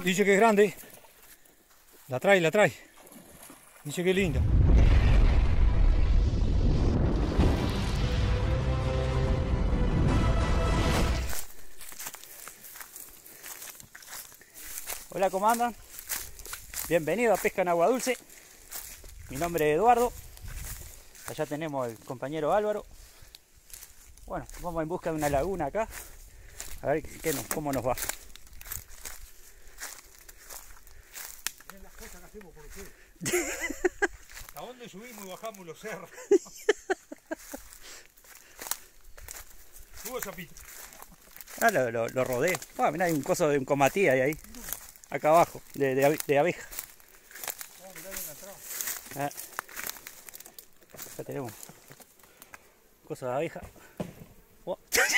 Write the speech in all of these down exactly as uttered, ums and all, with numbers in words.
Dice que es grande. La trae, la trae. Dice que es linda. Hola, ¿cómo andan? Bienvenido a Pesca en Agua Dulce. Mi nombre es Eduardo. Allá tenemos el compañero Álvaro. Bueno, vamos en busca de una laguna acá. A ver qué nos, cómo nos va. Miren las cosas que hacemos por ustedes. ¿A dónde subimos y bajamos los cerros? Subo esa pista. Ah, lo, lo, lo rodeé. Ah, mirá, hay un coso de un comatí ahí, ahí. Acá abajo, de, de, de abeja. Oh, mirá bien atrás. Ah. Acá tenemos cosa de abeja. Oh.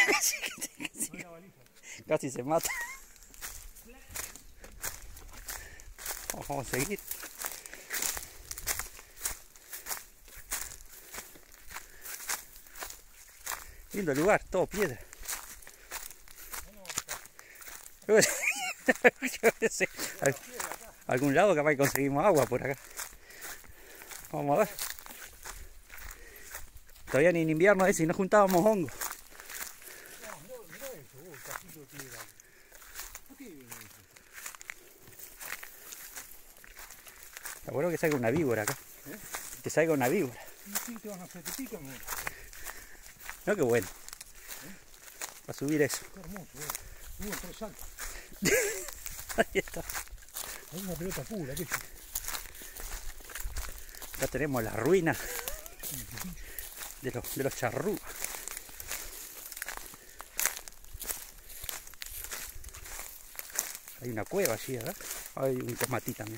Casi se mata. Vamos a seguir. Lindo lugar, todo piedra. Yo qué sé, algún lado capaz que conseguimos agua por acá. Vamos a ver. Todavía ni en invierno es y no juntábamos hongos. Está bueno que salga una víbora acá. ¿Eh? Que salga una víbora. Sí, te van a hacer, te pican. No, qué bueno. ¿Eh? Para subir eso. Qué hermoso, eh. Subo en tres saltos. Ahí está. Hay una pelota pura, ¿qué? Acá tenemos la ruina de los, de los charrúas. Hay una cueva allí, ¿verdad? Hay un comatí también.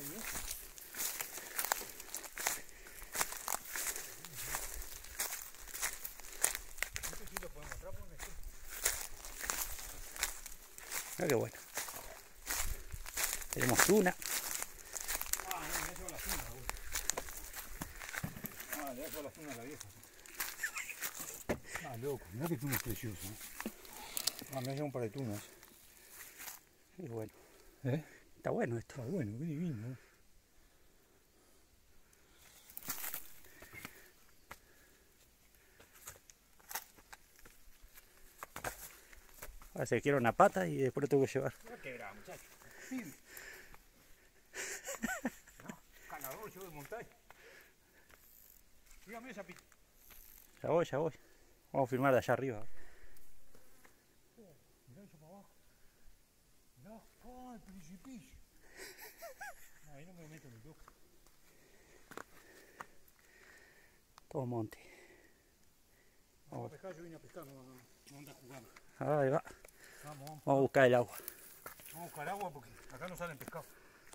Ah, qué bueno. Tenemos tuna. Ah, no, ya lleva la tuna, güey. Ah, ya lleva la tuna a la vieja. Ah, loco, mirá que tuna es preciosa. ¿Eh? Ah, me lleva un par de tunas. Y bueno. ¿Eh? Está bueno esto. Está bueno, qué divino. ¿Eh? Ahora se quiere una pata y después lo tengo que llevar. Mira qué gran muchacho. Sí. No, ganador yo de montaña. Dígame esa pista. Ya voy, ya voy. Vamos a filmar de allá arriba. Oh, mirá eso para abajo. Mirá, oh, el precipicio. No, ahí no me meto ni loco. Todo monte. Vamos a pescar, yo vine a pescar, no, no, no anda jugando. Ahí va. Vamos, vamos. Vamos a buscar el agua. Vamos a buscar agua porque acá no salen pescados.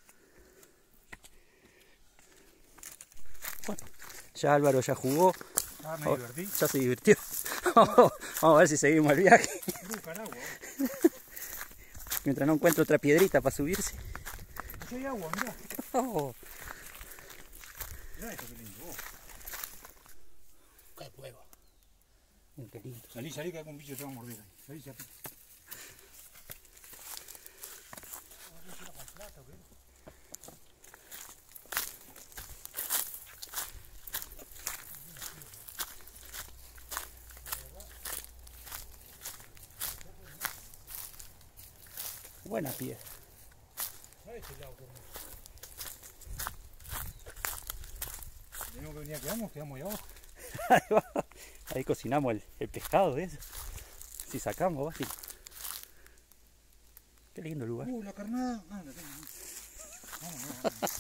Bueno, ya Álvaro ya jugó. Ah, me divertí. Ya se divirtió. Vamos a ver si seguimos el viaje. Buscar agua. Mientras no encuentro otra piedrita para subirse. Aquí hay agua, mirá. Oh. Mirá esto que lindo. Oh. Qué cueva. Qué lindo. Salí, salí que algún bicho te va a morder ahí. Salí, salí. Buena piedra. A este lado, por favor. Tenemos que venir a quedarnos, quedamos ahí abajo. Ahí va. Ahí cocinamos el, el pescado de eso. Si sacamos, va. Qué lindo lugar. Uh, la carnada. Ah, la tengo. Vamos, vamos, vamos.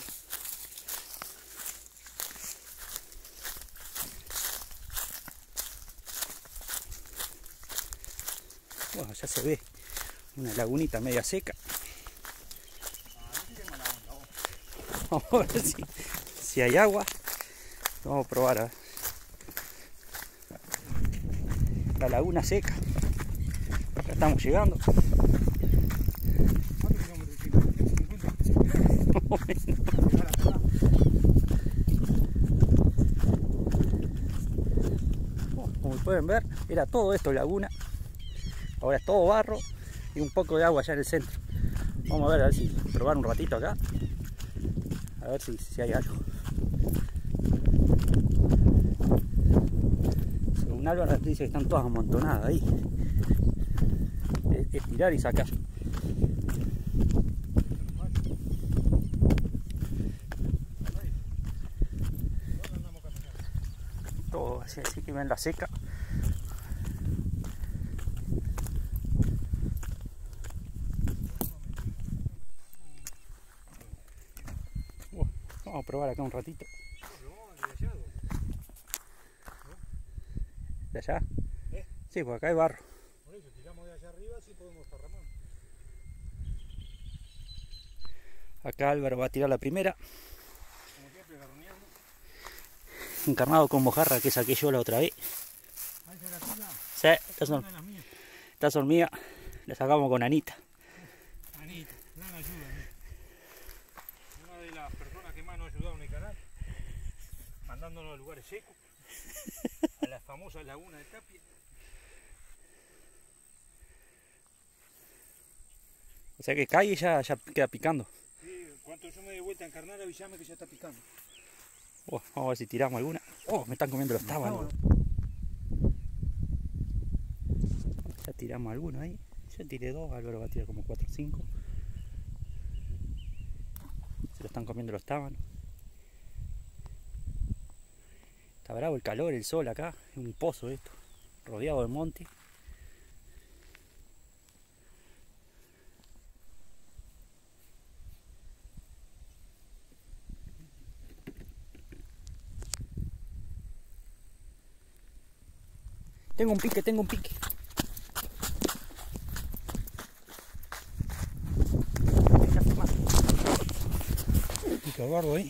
Bueno, ya se ve una lagunita media seca. Vamos a ver si, si hay agua. Vamos a probar a ver. La laguna seca. Ya estamos llegando. Como pueden ver, era todo esto laguna. Ahora es todo barro y un poco de agua allá en el centro. Vamos a ver, a ver si probar un ratito acá. A ver si, si hay algo. Según Álvaro dice que están todas amontonadas ahí. Es, es tirar y sacar. Todo así, así que ven la seca. Bueno, vamos a probar acá un ratito. ¿De allá? ¿Eh? Sí, pues acá hay barro. Por eso, tiramos de allá arriba, sí podemos estar remando. Acá Álvaro va a tirar la primera. Como siempre, garroneando. Encarnado con mojarra que saqué yo la otra vez. Ahí se la tira. Sí, estas son, Una de las mías. estas son mías. Las sacamos con Anita. Anita, gran ayuda. ¿eh? Una de las personas que más nos ha ayudado en el canal, mandándonos a lugares secos, a la famosa laguna de Tapia. O sea que cae y ya, ya queda picando. Sí, cuando yo me dé vuelta a encarnar, avísame que ya está picando. Oh, vamos a ver si tiramos alguna. Oh, me están comiendo los tábanos. Ya tiramos alguno ahí. Yo tiré dos, Álvaro va a tirar como cuatro o cinco. Se lo están comiendo los tábanos. Está bravo el calor, el sol acá. Es un pozo esto. Rodeado de monte. Tengo un pique, tengo un pique. Pica bardo ahí.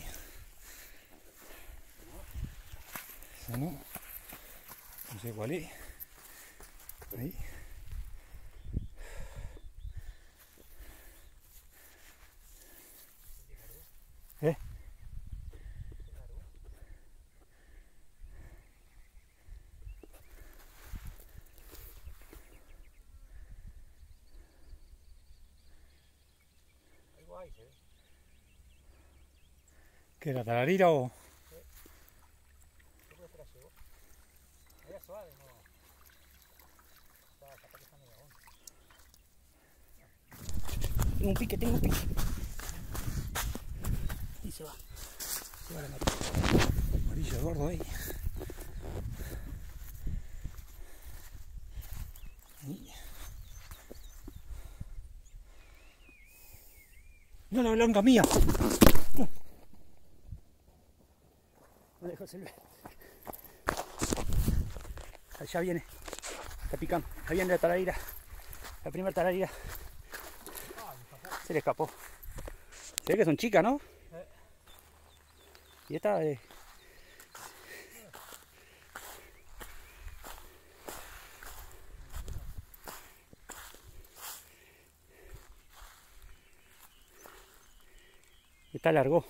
Ese no. No sé cuál es. Ahí. ¿Eh? ¿Qué era, tararira o...? Tengo un pique, tengo un pique. Y se va. Se va la amarilla. Amarilla gordo ahí. Ahí. No, la blanca mía. No dejó el allá viene. Está picando. Ahí viene la tararira. La primera tararira. Se le escapó. Se ve que son chicas, ¿no? Y esta es... Esta largó.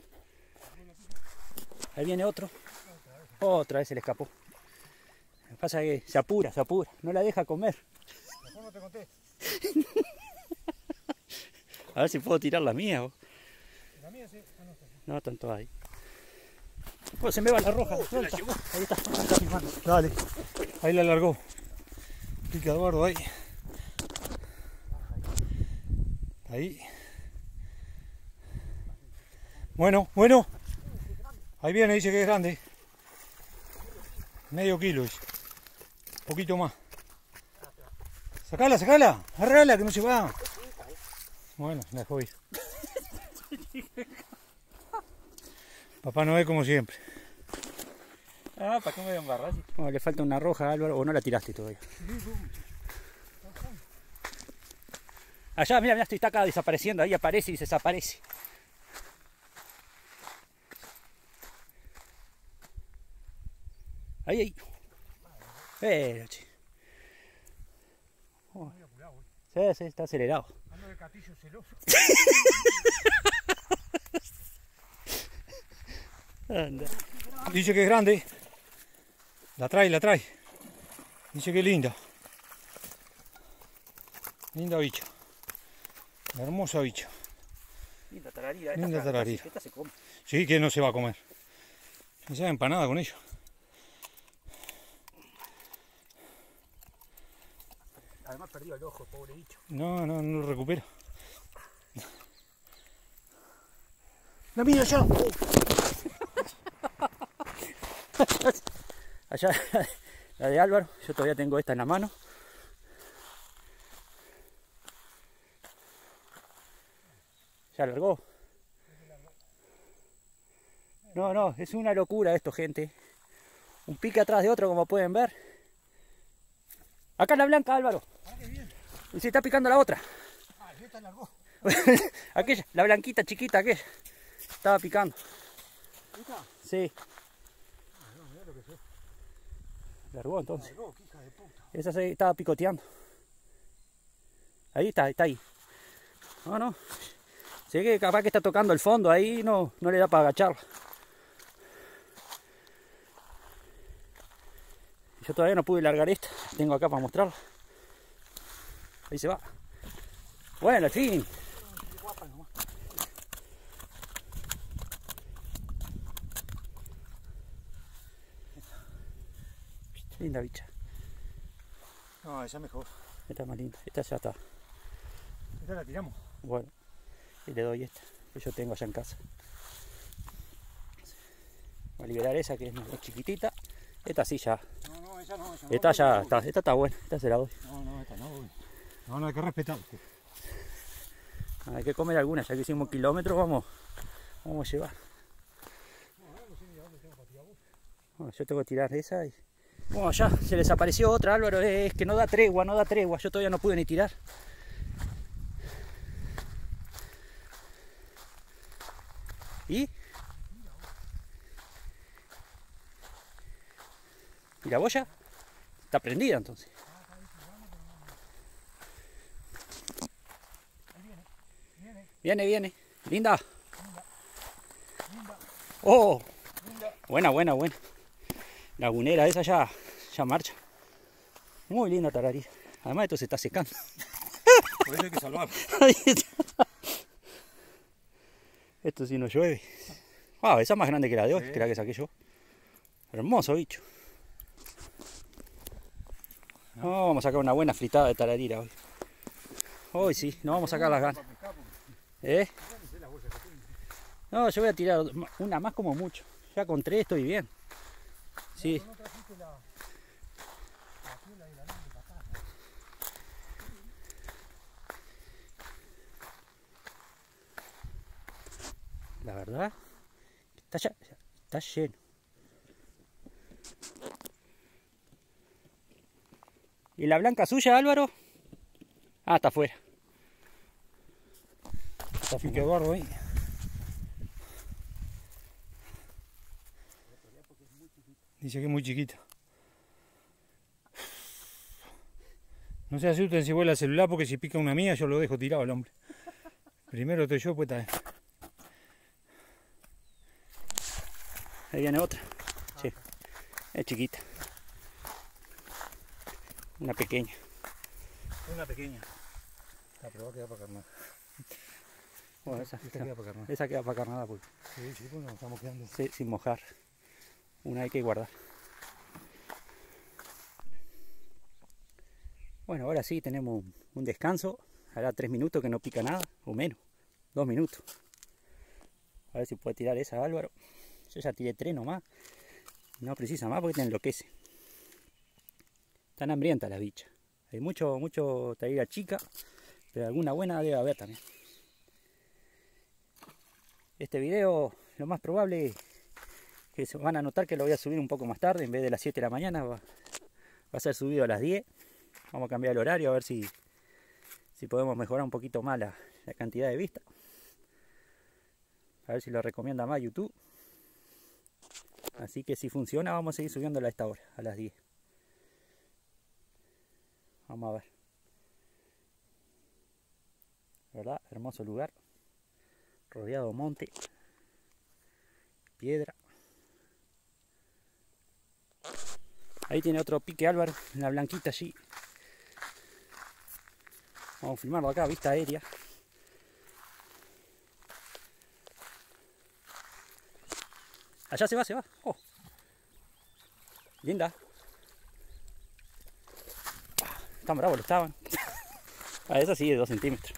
Ahí viene otro. Otra vez se le escapó. Lo que pasa es que se apura, se apura. No la deja comer. Mejor no te conté. A ver si puedo tirar la mía. ¿O? La mía sí. Ah, no, no, están todas ahí. Oh, se me va la roja. Oh, Suelta. la Ahí está. Ahí está mi mano. dale. Ahí la largó. Pica Eduardo ahí. Ahí. Bueno, bueno. Ahí viene, dice que es grande. Medio kilo, dice. Un poquito más. Sacala, sacala. Arregala que no se va. Bueno, la dejó ir. Papá Noé como siempre. Ah, ¿para qué me voy a embarrar? Oh, le falta una roja, Álvaro, o no la tiraste todavía. Allá, mira, mira, estoy está acá desapareciendo, ahí aparece y se desaparece. Ahí, ahí. Pero, che. Oh. Sí, sí, está acelerado. Ando de catillo celoso. Anda. Dice que es grande. La trae, la trae. Dice que es linda. Linda bicha. Hermosa bicha. Linda tararira. Linda esta, tararira. Esta se come. Sí, que no se va a comer. No se haga empanada con ello. Además perdió el ojo, pobre bicho. No, no, no lo recupera. ¡La mira allá! Allá, la de Álvaro. Yo todavía tengo esta en la mano. ¿Ya largó? No, no, es una locura esto, gente. Un pique atrás de otro, como pueden ver. Acá la blanca, Álvaro. Ah, qué bien. Y se está picando la otra. Ah, esta largó. Aquella, la blanquita chiquita, aquella. Estaba picando. ¿Esta? Sí. Ah, no, mirá lo que fue. Largó entonces. Largó, qué hija de puta. Esa se estaba picoteando. Ahí está, está ahí. No, no. Sé que capaz que está tocando el fondo, ahí no, no le da para agacharla. Yo todavía no pude largar esta, tengo acá para mostrarla. Ahí se va. Bueno, al fin. Linda bicha. No, esa mejor. Esta es más linda, esta ya está. Esta la tiramos. Bueno, y le doy esta, que yo tengo allá en casa. Voy a liberar esa que es más chiquitita. Esta sí ya. No, no, esa no, esa no. Esta ya está, esta está buena, esta se la doy. No, no, esta no. No, no, hay que respetar. Hay que comer alguna, ya que hicimos kilómetros, vamos, vamos a llevar. Bueno, yo tengo que tirar esa y... Bueno, ya se les apareció otra, Álvaro, es que no da tregua, no da tregua, yo todavía no pude ni tirar. ¿Y? ¿Y la boya? Está prendida entonces. Viene, viene. Linda. Oh. Buena, buena, buena. Lagunera, esa ya, ya marcha. Muy linda tararira. Además esto se está secando. Por eso hay que salvarlo. Esto si no llueve. Ah, esa es más grande que la de hoy, sí, que la que saqué yo. Hermoso bicho. Oh, vamos a sacar una buena fritada de tararira hoy. Hoy sí, nos vamos a sacar las ganas. ¿Eh? No, yo voy a tirar una más como mucho. Ya con tres estoy bien. Sí. La verdad, está, ya, está lleno. ¿Y la blanca suya, Álvaro? Ah, está afuera. Está Pique gordo ahí. Dice que es muy chiquita. No se asusten si vuela el celular, porque si pica una mía yo lo dejo tirado al hombre. Primero estoy yo, pues está él. Ahí viene otra. Sí. Es chiquita. Una pequeña. Una pequeña. Ah, pero va a quedar para carnada. Bueno, esa, esta queda para carnada. Esa queda para carnada porque sí, sí, pues nos estamos quedando. Sí, sin mojar. Una hay que guardar. Bueno, ahora sí tenemos un descanso. Hará tres minutos que no pica nada, o menos. Dos minutos. A ver si puede tirar esa, Álvaro. Yo ya tiré tres nomás. No precisa más porque te enloquece. Están hambrientas las bichas. Hay mucho, mucho tararira chica, pero alguna buena debe haber también. Este video, lo más probable es que se van a notar que lo voy a subir un poco más tarde. En vez de las siete de la mañana va, va a ser subido a las diez. Vamos a cambiar el horario a ver si, si podemos mejorar un poquito más la, la cantidad de vistas. A ver si lo recomienda más YouTube. Así que si funciona vamos a seguir subiéndola a esta hora, a las diez. Vamos a ver. ¿Verdad? Hermoso lugar. Rodeado de monte. Piedra. Ahí tiene otro pique Álvaro, en la blanquita allí. Vamos a filmarlo acá, vista aérea. Allá se va, se va. Oh. Linda. Están bravos, lo estaban. Ah, esa sí, de dos centímetros.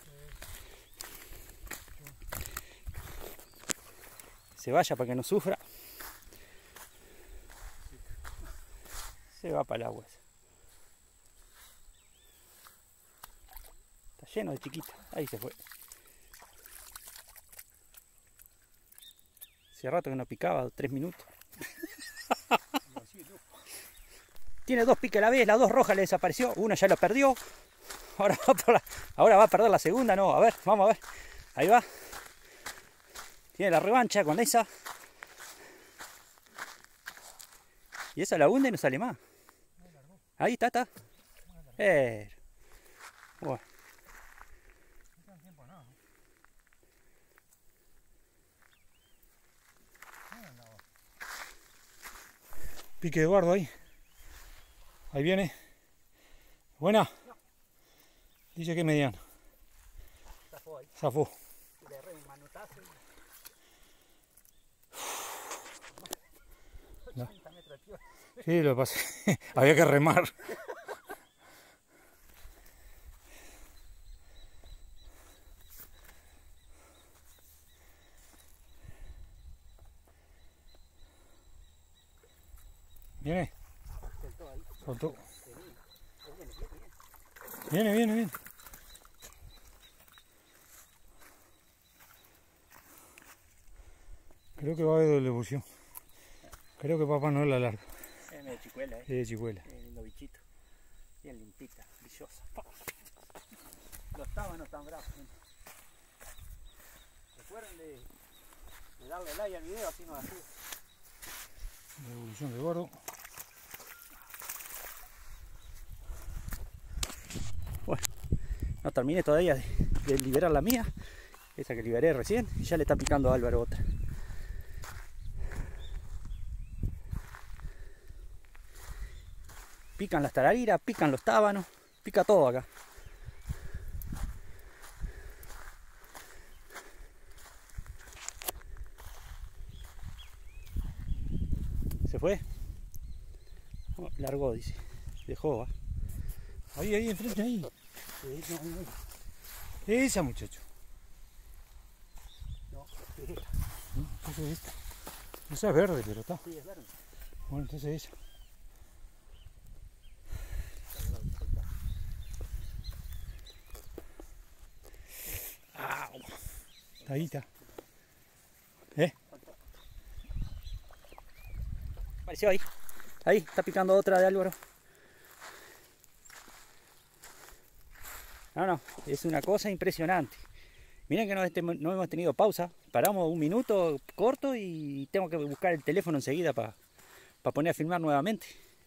Se vaya para que no sufra. Se va para el agua. Está lleno de chiquitas. Ahí se fue. Hace rato que no picaba, tres minutos. Tiene dos piques a la vez, las dos rojas le desapareció. Una ya la perdió. Ahora va, por la, ahora va a perder la segunda. No, a ver, vamos a ver. Ahí va. Tiene la revancha con esa. Y esa la hunde y no sale más. Ahí está, está. Eh. Bueno. Pique de Eduardo ahí. Ahí viene. Buena. Dice que mediano. Zafó ahí. Zafó. Le agarré un manotazo. ochenta metros de tierra. Sí, lo pasé. Había que remar. Viene. Soltó. Viene, viene, viene. Creo que va a haber doble evolución. Creo que Papá Noel la larga. Es medio chicuela, eh. Es de chicuela. Es lindo bichito. Bien limpita, brillosa. Los tábanos tan bravos. Recuerden de, de darle like al video, así nos ayuda. La evolución de Eduardo. Bueno, no terminé todavía de, de liberar la mía. Esa que liberé recién. Y ya le está picando a Álvaro otra. Pican las tarariras, pican los tábanos, pica todo acá. ¿Se fue? Oh, largó, dice. Dejó, va. Ahí, ahí, enfrente, ahí. Esa, muchacho. No, es esta. No, entonces esta. Esa es verde, pero está. Sí, es verde. Bueno, entonces esa. Ahí está. ¿Eh? Apareció ahí. Ahí, está picando otra de Álvaro. No, no, es una cosa impresionante. Miren que no, este, no hemos tenido pausa. Paramos un minuto corto y tengo que buscar el teléfono enseguida para pa poner a filmar nuevamente.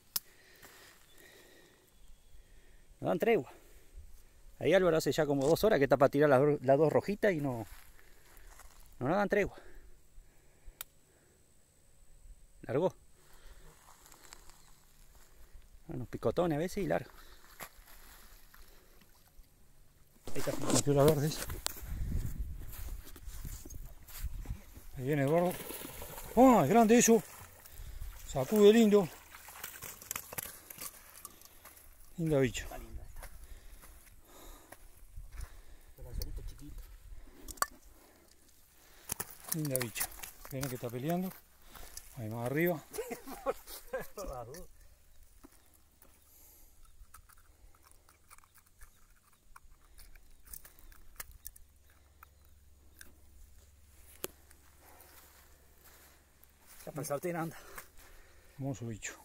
No dan tregua. Ahí Álvaro hace ya como dos horas que está para tirar las, las dos rojitas y no, no nos dan tregua. Largó. Unos picotones a veces y largo. Ahí está. Metió las verdes. Ahí viene Eduardo. ¡Oh, es grande eso! Sacude lindo. Linda bicho. Está linda esta. El anzuelito chiquito. Linda bicho. Viene que está peleando. Ahí más arriba. Ya para el sartén anda. Hermoso bicho.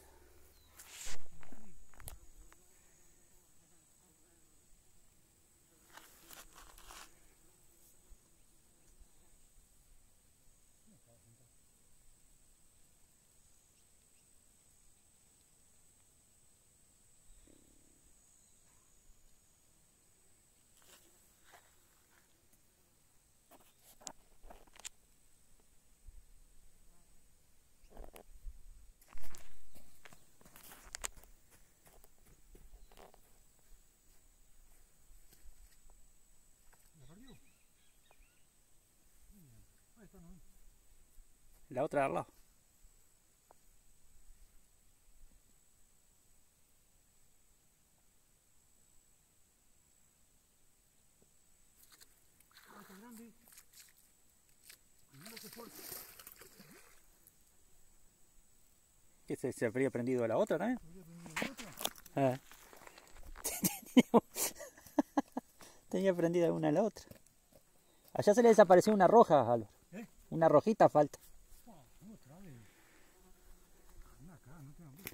La otra de al lado. ¿Qué se, se habría prendido la otra también? Ah. Tenía prendida una a la otra. Allá se le desapareció una roja, Álvaro. ¿Eh? Una rojita falta. Oh, otra vez. Anda acá, no te hambre.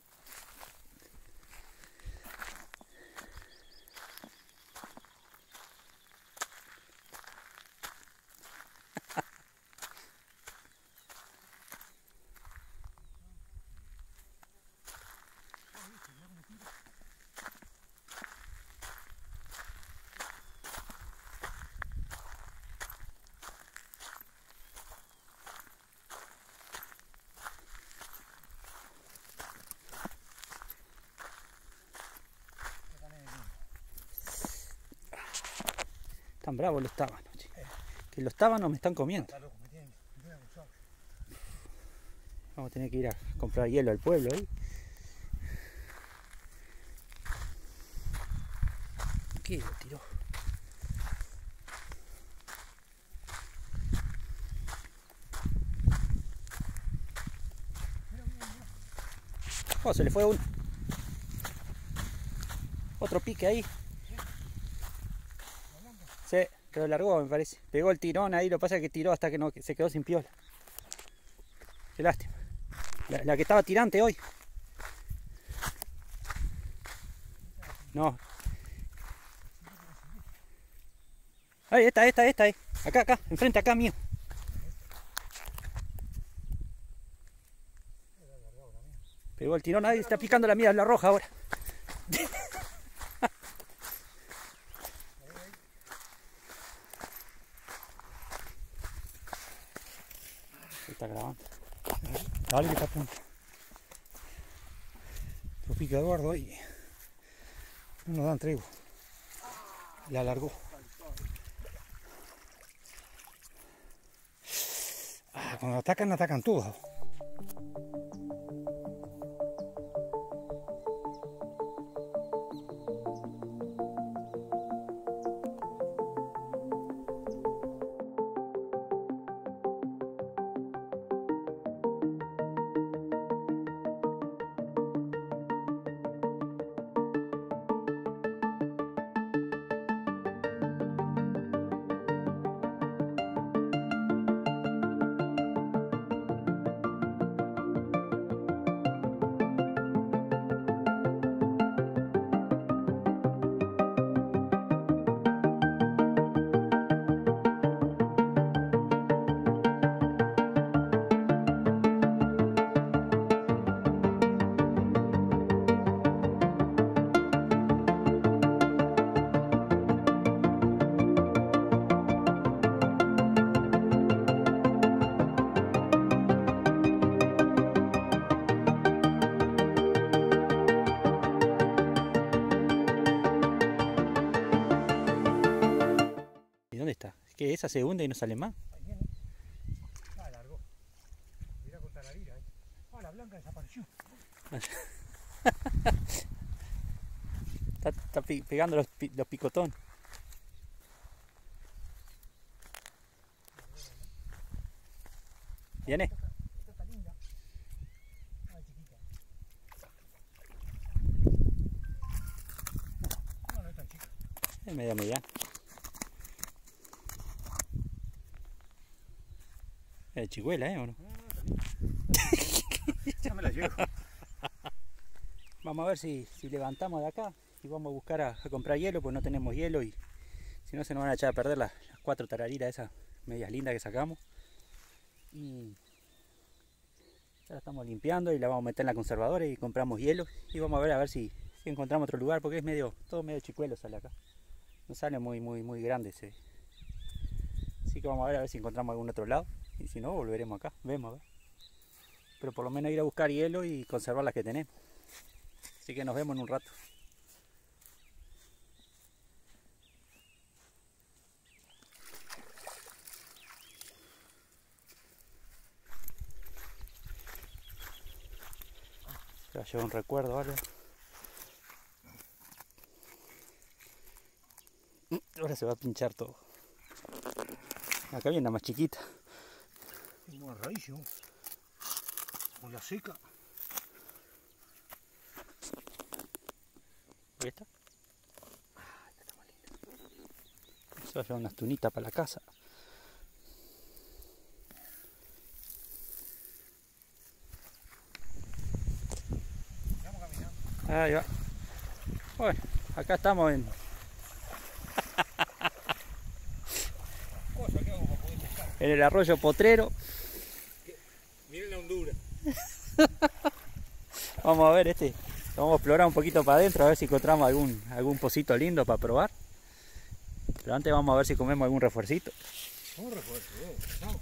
Tan bravos los tábanos, eh. Que los tábanos me están comiendo. Loco, me tienen, me tienen abusado. Vamos a tener que ir a comprar hielo al pueblo ahí. ¿Qué lo tiró? Oh, se le fue uno. Otro pique ahí. Sí, pero largó, me parece. Pegó el tirón ahí, lo que pasa es que tiró hasta que no se quedó sin piola. Qué lástima. La, la que estaba tirante hoy. No. Ahí, esta, esta, esta, ahí. Acá, acá, enfrente, acá mío. Pegó el tirón ahí, está picando la mía, la roja ahora. Está grabando. Dale que está a punto. Lo pica Eduardo y no nos dan tregua. La alargó. Ah, cuando atacan, atacan todos. ¿Dónde está? Es que esa se hunde y no sale más. Ahí viene. Ah, largó. Mira con tararira, eh. Ah, la blanca desapareció. Está, está pegando los, los picotones. ¿Viene? Esta está linda. Ay, chiquita. No, no es tan chica. Es media mediana. Es chicuela, ¿eh? ¿O no? Ya me la llevo. Vamos a ver si, si levantamos de acá y vamos a buscar a, a comprar hielo, pues no tenemos hielo y si no se nos van a echar a perder las, las cuatro tarariras esas medias lindas que sacamos. Y ya la estamos limpiando y la vamos a meter en la conservadora y compramos hielo y vamos a ver a ver si, si encontramos otro lugar, porque es medio, todo medio chicuelo sale acá. No sale muy muy muy grande ese. Así que vamos a ver a ver si encontramos algún otro lado. Y si no, volveremos acá, vemos a ver. Pero por lo menos ir a buscar hielo y conservar las que tenemos. Así que nos vemos en un rato. Se va a llevar un recuerdo, ¿vale? Ahora se va a pinchar todo. Acá viene la más chiquita. Tengo una raíz, ¿no? Con la seca. ¿Y esta? Ah, esta está muy linda. Se va a llevar unas tunitas para la casa. Vamos caminando. Ahí va. Bueno, acá estamos en... Cosa, ¿qué hago para poder pescar? en el arroyo Potrero. Miren la hondura. Vamos a ver este. Vamos a explorar un poquito para adentro a ver si encontramos algún, algún pocito lindo para probar. Pero antes vamos a ver si comemos algún refuercito. ¿Cómo refuerzo? ¿No?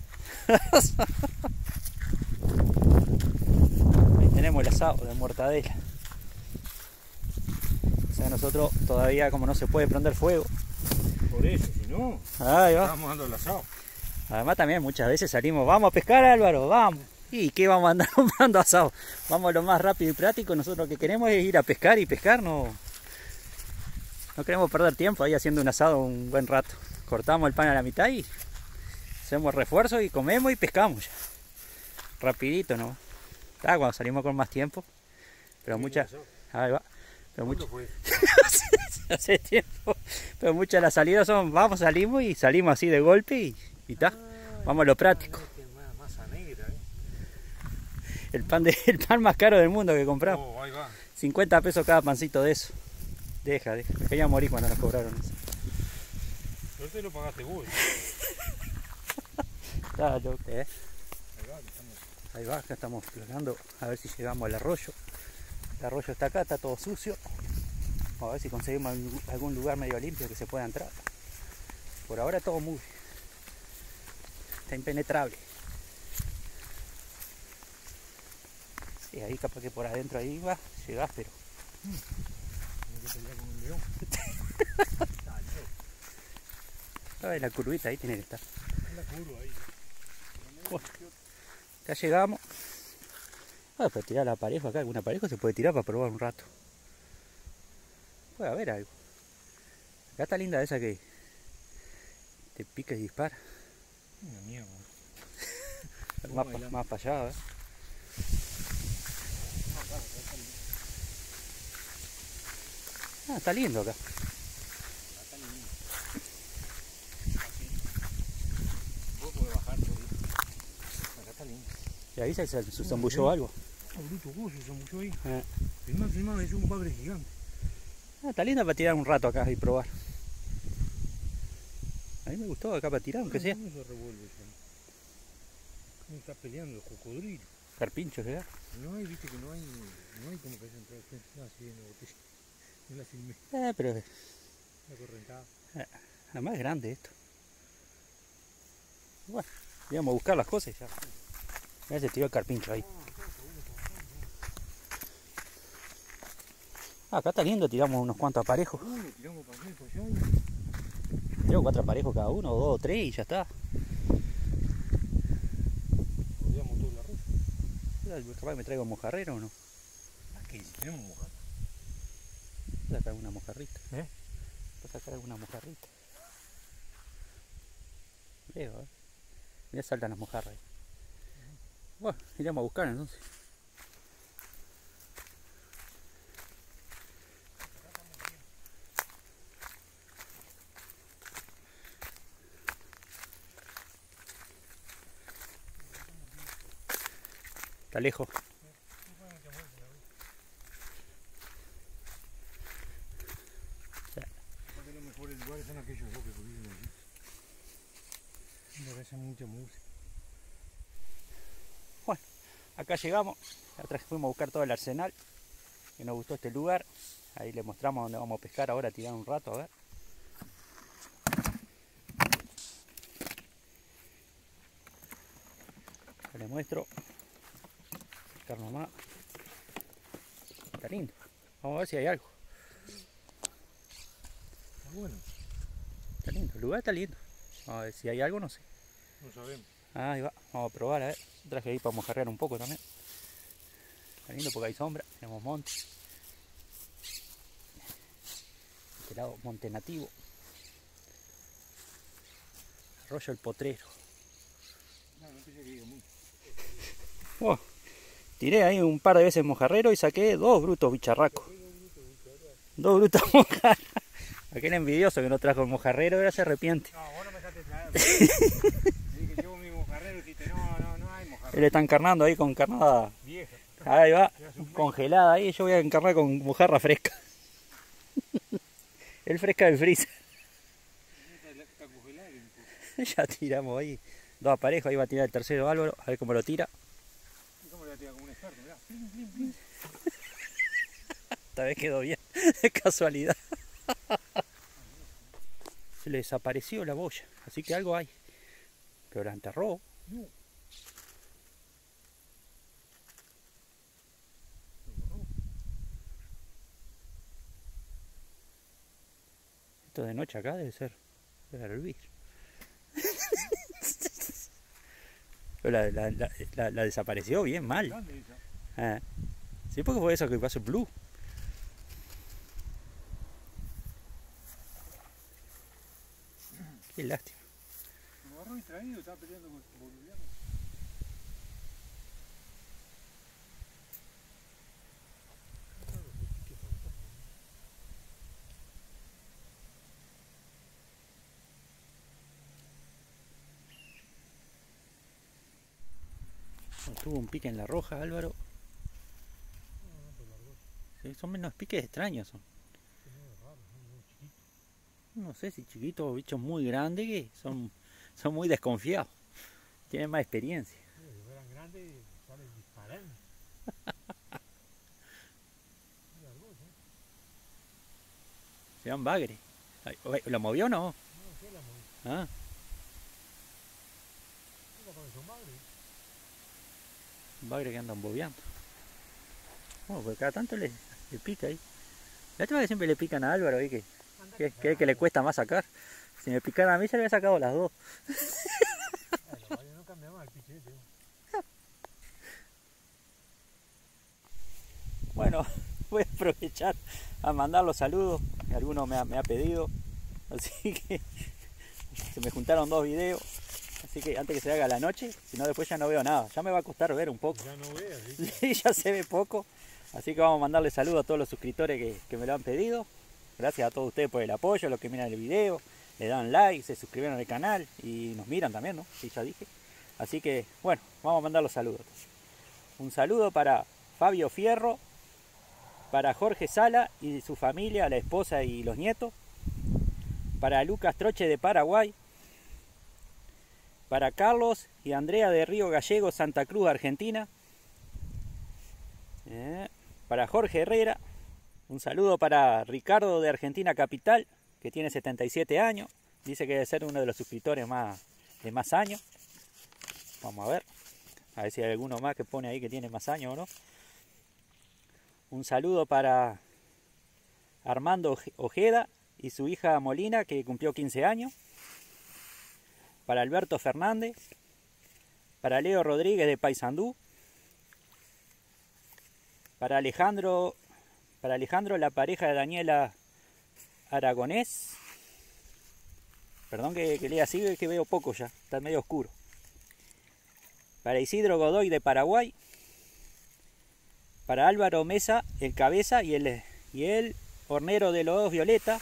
Ahí tenemos el asado de mortadela. O sea, nosotros todavía como no se puede prender fuego. Por eso, si no, Ahí va. estábamos dando el asado. Además también muchas veces salimos, vamos a pescar, Álvaro, vamos. ¿Y qué vamos a andar comprando asado? Vamos lo más rápido y práctico. Nosotros lo que queremos es ir a pescar y pescar, no, no queremos perder tiempo ahí haciendo un asado un buen rato. Cortamos el pan a la mitad y hacemos refuerzo y comemos y pescamos ya. Rapidito, ¿no? Ah, cuando salimos con más tiempo. Pero muchas... Ahí va. Pero mucho... fue? Hace tiempo. Pero muchas de las salidas son, vamos, salimos y salimos así de golpe y, y ta. Vamos a lo práctico. Masa negra, ¿eh? El pan, de, el pan más caro del mundo que compramos. Oh, ahí va. cincuenta pesos cada pancito de eso. Deja, deja. Me quería morir cuando nos cobraron eso. Pero te lo pagaste vos. Ah, yo, ¿eh? Ahí va, estamos... Ahí va, acá estamos explorando a ver si llegamos al arroyo. El arroyo está acá, está todo sucio. Vamos a ver si conseguimos algún lugar medio limpio que se pueda entrar. Por ahora todo muy... está impenetrable. Sí, ahí capaz que por adentro ahí va, llegás, pero... Tengo que pelear con un león. Ah, la curvita ahí tiene que estar. Es la curva ahí. Bueno, acá llegamos. Ah, pero tirar la pareja acá, alguna pareja se puede tirar para probar un rato. Puede haber algo. Acá está linda esa que te pica y dispara. Una mierda. Más, pa, más para allá, ¿eh? Ah, está lindo acá. Acá está lindo. Vos podés bajar por ahí. Acá está lindo. Y ahí se, se, se zambulló algo. Ah, bruto gozo, se mucho ahí. Eh. Filmá, filmá, es un bagre gigante. Ah, está linda para tirar un rato acá y probar. A mí me gustó acá para tirar, aunque sea. ¿Cómo se revuelve eso? ¿Cómo está peleando el cocodrilo? Carpincho, ¿verdad? No hay, viste que no hay, no hay como que se entra usted. No, sí, en la botella. No la filmé. Eh, pero La correntada. eh, además es grande esto. Bueno, íbamos a buscar las cosas y ya. Mira, se tiró el carpincho ahí. Ah, acá está lindo, tiramos unos cuantos aparejos. Uh, le tiramos para acá, para allá. Tengo cuatro aparejos cada uno, o dos o tres y ya está. Rodeamos todo el arroz. Capaz que me traigo mojarrero o no. Aquí tenemos mojar. Voy a sacar alguna mojarrita. ¿Eh? Voy a sacar alguna mojarrita. Veo, eh. Mira, saltan las mojarras ahí. Bueno, iremos a buscar entonces. Está lejos. Aparte los mejores lugares son aquellos dos que viven allí. Me parece mucha música. Bueno, acá llegamos. Atrás fuimos a buscar todo el arsenal. Que nos gustó este lugar. Ahí les mostramos dónde vamos a pescar ahora, tirar un rato a ver. Acá les muestro. Pescar nomás. Está lindo. Vamos a ver si hay algo. Está bueno. Está lindo, el lugar está lindo. Vamos a ver si hay algo, no sé. No sabemos. Ah, ahí va, vamos a probar a ver. Traje ahí para mojarrear un poco también. Está lindo porque hay sombra, tenemos monte. Este lado, monte nativo. Arroyo el Potrero. No, no pensé que diga mucho. Oh, tiré ahí un par de veces mojarrero y saqué dos brutos bicharracos. Dos brutos mojarras. Aquel envidioso que no trajo el mojarrero ahora se arrepiente. No, vos no me dejaste traer. Dije que llevo mi mojarrero y dijiste, no, no, no hay mojarrero. Él está encarnando ahí con carnada vieja. Ahí va, congelada ahí. Yo voy a encarnar con mojarra fresca. El fresca del freezer. Ya tiramos ahí dos aparejos. Ahí va a tirar el tercero Álvaro. A ver cómo lo tira. ¿Cómo lo tira? Como un experto, mirá. Plin, plin, plin. Esta vez quedó bien. De casualidad. Se le desapareció la boya. Así que algo hay. Pero la enterró. No. Esto de noche acá debe ser. Debe ser el vidrio. Pero la, la, la, la, la desapareció bien mal. Ah. Sí, porque fue eso que pasó blue. Qué lástima. Me agarró distraído, estaba peleando con boliviano. Tuvo un pique en la roja, Álvaro. Sí, son menos piques extraños. Son. No sé si chiquitos o bichos muy grandes que son, son muy desconfiados. Tienen más experiencia. Si fueran grandes, salen disparando. Se llaman bagre. ¿Lo movió o no? No, ¿qué la movió? Ah. Son bagre. Un bagre que andan bobeando. Bueno, pues cada tanto le, le pica ahí. La última que siempre le pican a Álvaro ahí que, que, que, que le cuesta más sacar. Si me picara a mí ya le había sacado las dos. No cambiamos el pichete. Bueno, voy a aprovechar a mandar los saludos que alguno me ha, me ha pedido. Así que se me juntaron dos videos. Así que antes que se haga la noche, si no después ya no veo nada. Ya me va a costar ver un poco. Ya no veo, ¿sí? Sí, ya se ve poco. Así que vamos a mandarle saludos a todos los suscriptores que, que me lo han pedido. Gracias a todos ustedes por el apoyo, los que miran el video, le dan like, se suscribieron al canal y nos miran también, ¿no? Sí, ya dije. Así que, bueno, vamos a mandar los saludos. Un saludo para Fabio Fierro, para Jorge Sala y su familia, la esposa y los nietos, para Lucas Troche de Paraguay, para Carlos y Andrea de Río Gallego, Santa Cruz, Argentina, eh, para Jorge Herrera, un saludo para Ricardo de Argentina Capital, que tiene setenta y siete años, dice que debe ser uno de los suscriptores más, de más años. Vamos a ver, a ver si hay alguno más que pone ahí que tiene más años o no. Un saludo para Armando Ojeda y su hija Molina, que cumplió quince años. Para Alberto Fernández. Para Leo Rodríguez de Paysandú. Para Alejandro, para Alejandro, la pareja de Daniela Aragonés. Perdón que, que lea así, que veo poco ya, está medio oscuro. Para Isidro Godoy de Paraguay. Para Álvaro Mesa, el cabeza y el, y el hornero de los Violeta.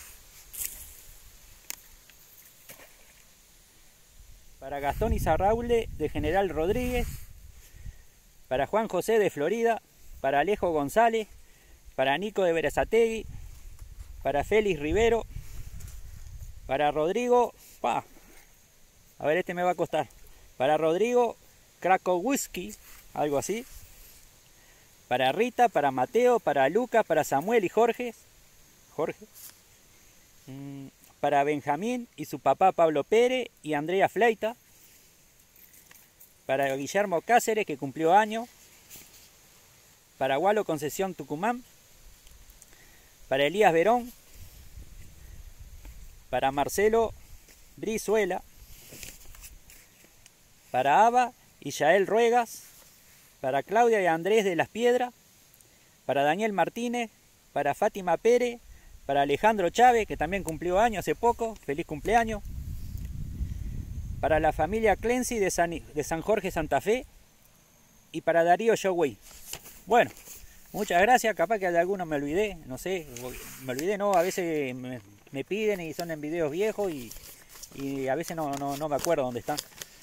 Para Gastón Izarraule de General Rodríguez. Para Juan José de Florida. Para Alejo González. Para Nico de Berazategui. Para Félix Rivero. Para Rodrigo. Pa, a ver, este me va a costar. Para Rodrigo Krakowski, algo así. Para Rita, para Mateo, para Luca, para Samuel y Jorge. Jorge. Mm, para Benjamín y su papá Pablo Pérez y Andrea Fleita. Para Guillermo Cáceres, que cumplió año. Para Gualo Concesión Tucumán. Para Elías Verón. Para Marcelo Brizuela. Para Ava y Yael Ruegas. Para Claudia y Andrés de las Piedras. Para Daniel Martínez. Para Fátima Pérez. Para Alejandro Chávez, que también cumplió año hace poco. Feliz cumpleaños. Para la familia Clency de San, de San Jorge Santa Fe. y para Darío Showway. Bueno, muchas gracias. Capaz que de algunos me olvidé, no sé, me olvidé, no, a veces me, me piden y son en videos viejos y, y a veces no, no, no me acuerdo dónde están.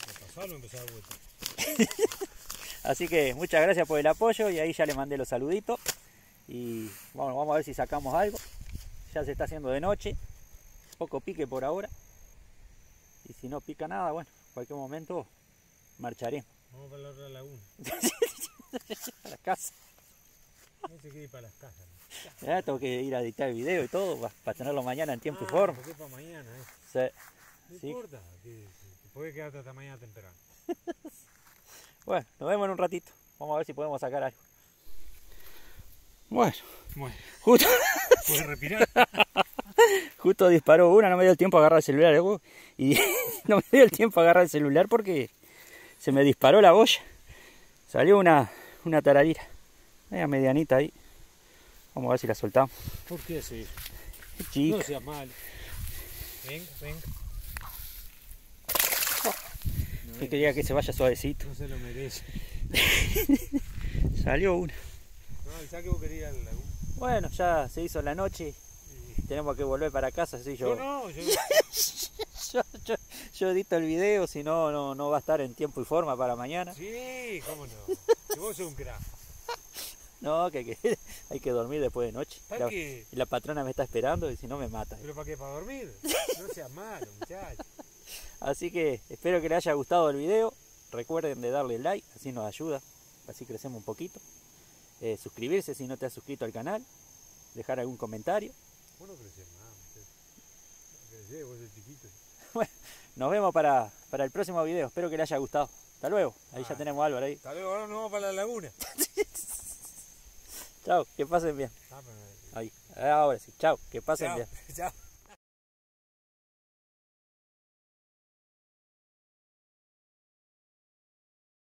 Así que muchas gracias por el apoyo y ahí ya le mandé los saluditos. Y bueno, vamos a ver si sacamos algo. Ya se está haciendo de noche, poco pique por ahora. Y si no pica nada, bueno, en cualquier momento marcharemos. Vamos para la otra laguna. A la casa. No se quiere ir para las casas. ¿No? Ya, tengo que ir a editar el video y todo para, para tenerlo mañana en tiempo ah, y forma. ¿Por qué para mañana? Eh? Sí. No Sí. importa, que, que puede quedarte hasta mañana temprano. Bueno, nos vemos en un ratito. Vamos a ver si podemos sacar algo. Bueno, Bueno, justo, puedes respirar. justo disparó una, no me dio el tiempo a agarrar el celular. ¿eh? Y no me dio el tiempo a agarrar el celular porque se me disparó la boya. Salió una, una tararira. Media medianita ahí. Vamos a ver si la soltamos. ¿Por qué así? Chica. No seas mal. Venga, venga. Yo quería que se vaya suavecito. No se lo merece. Salió una. No, el saque vos querías ir a la laguna. Bueno, ya se hizo la noche. Tenemos que volver para casa. Así yo, Yo no, yo yo, yo, yo edito el video, si no, no, no va a estar en tiempo y forma para mañana. sí, cómo no. Que vos sos un crack. No, que, que hay que dormir después de noche. ¿Para La, qué? y la patrona me está esperando y si no me mata. ¿Pero para qué? ¿Para dormir? No seas malo, muchacho. Así que espero que les haya gustado el video. Recuerden de darle like, así nos ayuda. Así crecemos un poquito. Eh, suscribirse si no te has suscrito al canal. Dejar algún comentario. Vos no crecés más, muchacho. No crecés, vos sos chiquito. Bueno, nos vemos para, para el próximo video. Espero que les haya gustado. Hasta luego. Ahí Ah. ya tenemos a Álvaro ahí. Hasta luego, ahora nos vamos para la laguna. Chao, que pasen bien. Ah, pero- Ahí. Ahora sí. Chao, que pasen Chao, bien. chao.